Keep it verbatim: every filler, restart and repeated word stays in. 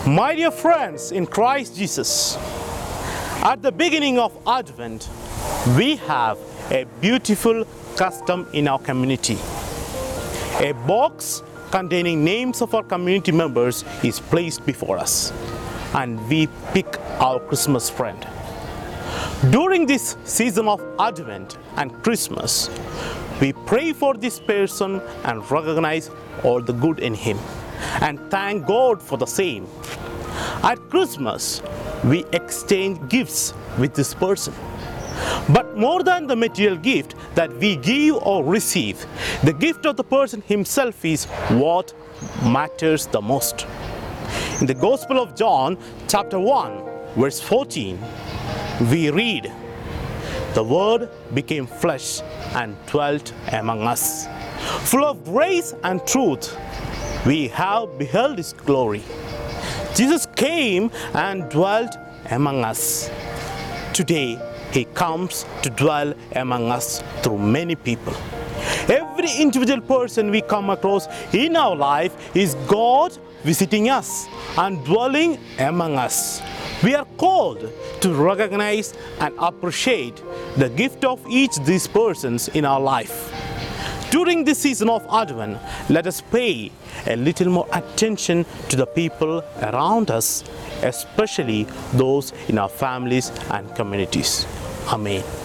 My dear friends in Christ Jesus, at the beginning of Advent, we have a beautiful custom in our community. A box containing names of our community members is placed before us, and we pick our Christmas friend. During this season of Advent and Christmas, we pray for this person and recognize all the good in him, and thank God for the same. At Christmas, we exchange gifts with this person. But more than the material gift that we give or receive, the gift of the person himself is what matters the most. In the Gospel of John, chapter one, verse fourteen, we read, "The Word became flesh and dwelt among us. Full of grace and truth, we have beheld His glory." Jesus came and dwelt among us. Today, He comes to dwell among us through many people. Every individual person we come across in our life is God visiting us and dwelling among us. We are called to recognize and appreciate the gift of each of these persons in our life. During this season of Advent, let us pay a little more attention to the people around us, especially those in our families and communities. Amen.